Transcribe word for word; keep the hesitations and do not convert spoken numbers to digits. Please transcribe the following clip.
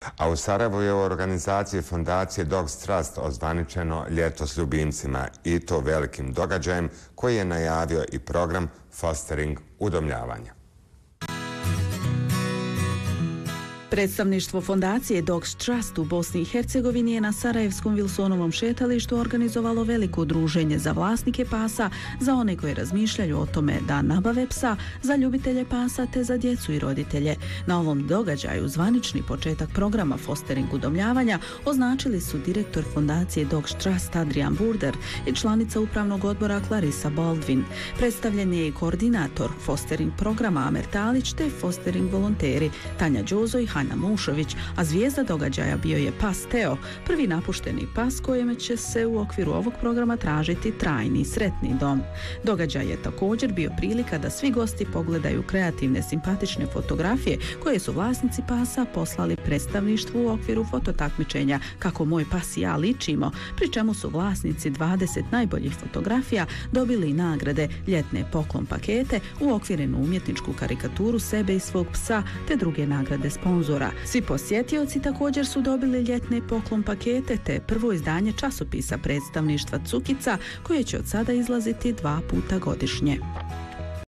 A u Sarajevu je u organizaciji fondacije Dogs Trust ozvaničeno Ljeto s ljubimcima i to velikim događajem koji je najavio i program Fostering udomljavanja. Predstavništvo fondacije Dogs Trust u Bosni i Hercegovini je na Sarajevskom Vilsonovom šetalištu organizovalo veliko druženje za vlasnike pasa, za one koji razmišljaju o tome da nabave psa, za ljubitelje pasa te za djecu i roditelje. Na ovom događaju zvanični početak programa Fostering udomljavanja označili su direktor fondacije Dogs Trust Adrian Burder i članica upravnog odbora Clarissa Baldwin. Predstavljen je i koordinator Fostering programa Amer Talić te Fostering volonteri Tanja Đozo i Hanja Mušović, a zvijezda događaja bio je pas Teo, prvi napušteni pas kojem će se u okviru ovog programa tražiti trajni i sretni dom. Događaj je također bio prilika da svi gosti pogledaju kreativne, simpatične fotografije koje su vlasnici pasa poslali predstavništvu u okviru fototakmičenja Kako moj pas i ja ličimo, pri čemu su vlasnici dvadeset najboljih fotografija dobili nagrade, ljetne poklon pakete, uokvirenu umjetničku karikaturu sebe i svog psa te druge nagrade sponzora. Svi posjetioci također su dobili ljetne poklon pakete te prvo izdanje časopisa predstavništva Cukica koje će od sada izlaziti dva puta godišnje.